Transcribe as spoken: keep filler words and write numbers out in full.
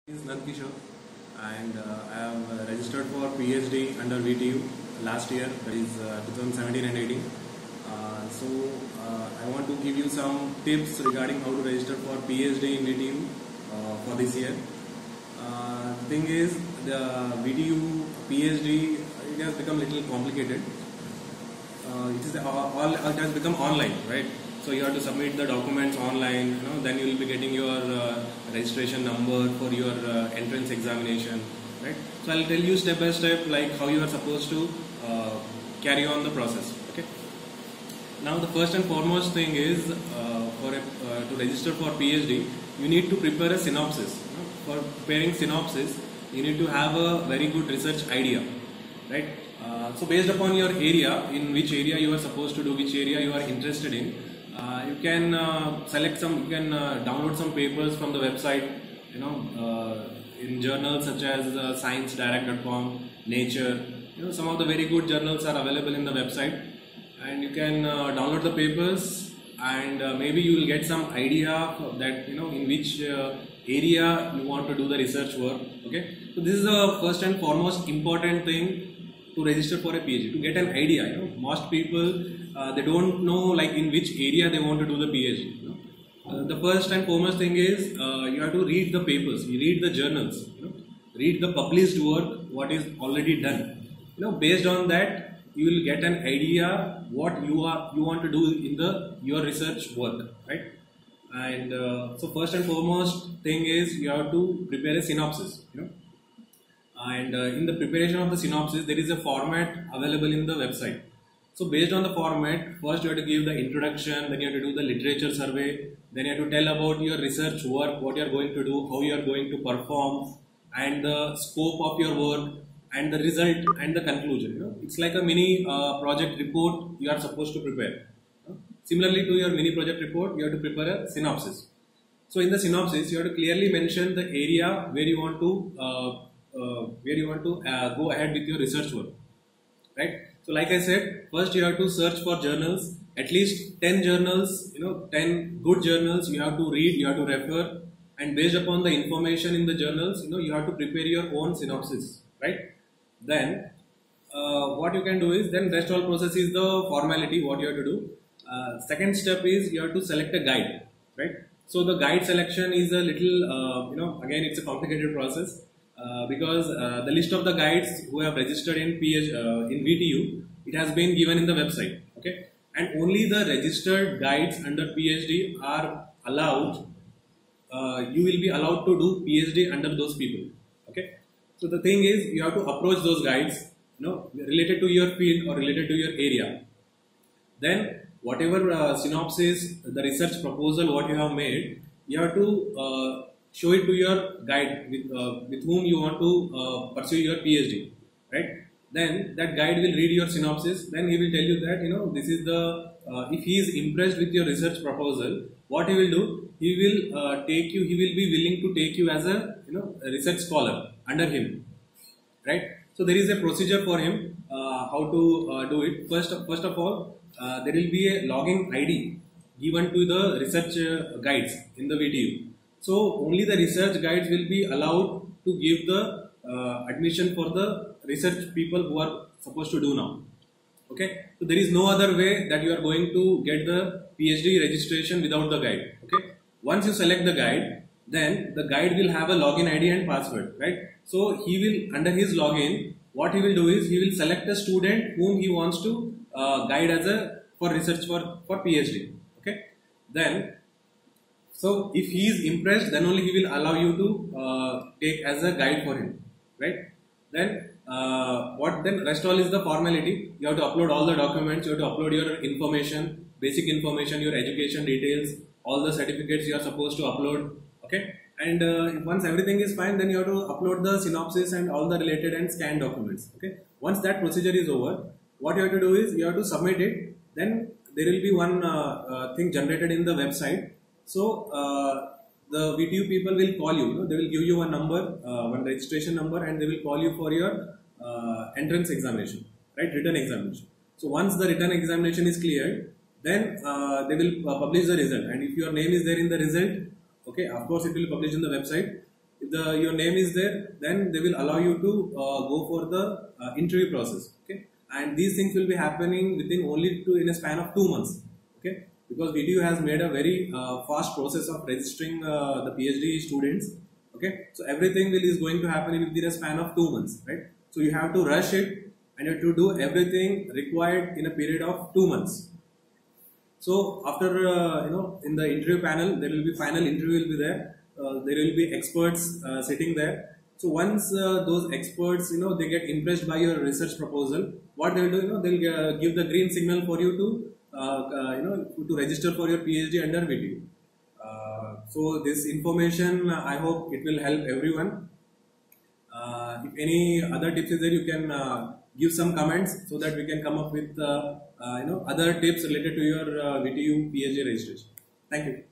Is Nandkishore, and uh, I have uh, registered for PhD under V T U last year, that is uh, twenty seventeen and eighteen. Uh, so uh, I want to give you some tips regarding how to register for PhD in V T U uh, for this year. Uh, the thing is, the V T U PhD, it has become a little complicated. Uh, it is all, all it has become online, right? So you have to submit the documents online, you know, then you will be getting your uh, registration number for your uh, entrance examination, right? So I'll tell you step by step like how you are supposed to uh, carry on the process, okay? Now the first and foremost thing is uh, for a, uh, to register for PhD, you need to prepare a synopsis. You know? For preparing synopsis, you need to have a very good research idea, right? Uh, so based upon your area, in which area you are supposed to do, which area you are interested in, Uh, you can uh, select some, you can uh, download some papers from the website, you know, uh, in journals such as uh, science direct dot com, Nature, you know, some of the very good journals are available in the website, and you can uh, download the papers, and uh, maybe you will get some idea that, you know, in which uh, area you want to do the research work, okay. So this is the first and foremost important thing to register for a PhD, to get an idea. You know, most people uh, they don't know like in which area they want to do the PhD. You know? uh, the first and foremost thing is uh, you have to read the papers, you read the journals, you know, read the published work, what is already done. You know, based on that, you will get an idea what you are you want to do in the your research work, right? And uh, so first and foremost thing is you have to prepare a synopsis. You know. And uh, in the preparation of the synopsis, there is a format available in the website. So based on the format, first you have to give the introduction, then you have to do the literature survey, then you have to tell about your research work, what you are going to do, how you are going to perform, and the scope of your work, and the result and the conclusion. You know, it's like a mini uh, project report you are supposed to prepare. You know? Similarly to your mini project report, you have to prepare a synopsis. So in the synopsis, you have to clearly mention the area where you want to uh, Uh, where you want to uh, go ahead with your research work, right? So like I said, first you have to search for journals, at least ten journals, you know, ten good journals you have to read, you have to refer, and based upon the information in the journals, you know, you have to prepare your own synopsis, right? Then uh, what you can do is, then rest all process is the formality, what you have to do. Uh, second step is you have to select a guide, right? So the guide selection is a little, uh, you know, again it's a complicated process. Uh, because uh, the list of the guides who have registered in PhD, uh, in V T U, it has been given in the website, okay, and only the registered guides under PhD are allowed. Uh, you will be allowed to do PhD under those people, okay. So the thing is, you have to approach those guides, you know, related to your field or related to your area. Then whatever uh, synopsis, the research proposal what you have made, you have to uh, show it to your guide with, uh, with whom you want to uh, pursue your PhD, right? Then that guide will read your synopsis, then he will tell you that, you know, this is the, uh, if he is impressed with your research proposal, what he will do, he will uh, take you, he will be willing to take you as a, you know, a research scholar under him, right? So there is a procedure for him, uh, how to uh, do it. First, first of all, uh, there will be a login I D given to the research uh, guides in the V T U. So only the research guides will be allowed to give the uh, admission for the research people who are supposed to do now. Okay. So there is no other way that you are going to get the PhD registration without the guide. Okay. Once you select the guide, then the guide will have a login I D and password, right? So he will, under his login, what he will do is he will select a student whom he wants to uh, guide as a for research for for PhD. Okay. Then, so if he is impressed, then only he will allow you to uh, take as a guide for him, right? Then uh, what then rest all is the formality. You have to upload all the documents, you have to upload your information, basic information, your education details, all the certificates you are supposed to upload, okay? And uh, once everything is fine, then you have to upload the synopsis and all the related and scanned documents, okay? Once that procedure is over, what you have to do is you have to submit it. Then there will be one uh, uh, thing generated in the website. So uh, the V T U people will call you, you know, they will give you one number, uh, one registration number, and they will call you for your uh, entrance examination, right, written examination. So once the written examination is cleared, then uh, they will uh, publish the result, and if your name is there in the result, okay, of course it will be published in the website. if the your name is there, then they will allow you to uh, go for the uh, interview process. Okay, and these things will be happening within only two in a span of two months. Okay, because V T U has made a very uh, fast process of registering uh, the PhD students. Okay, so everything will is going to happen within a span of two months, right? So you have to rush it and you have to do everything required in a period of two months. So after uh, you know, in the interview panel, there will be final interview will be there. Uh, there will be experts uh, sitting there. So once uh, those experts, you know, they get impressed by your research proposal, what they will do, you know, they'll uh, give the green signal for you to, uh, uh, you know, to register for your PhD under V T U. Uh, so this information, I hope it will help everyone. Uh, if any other tips is there, you can uh, give some comments so that we can come up with uh, uh, you know, other tips related to your uh, V T U PhD registration. Thank you.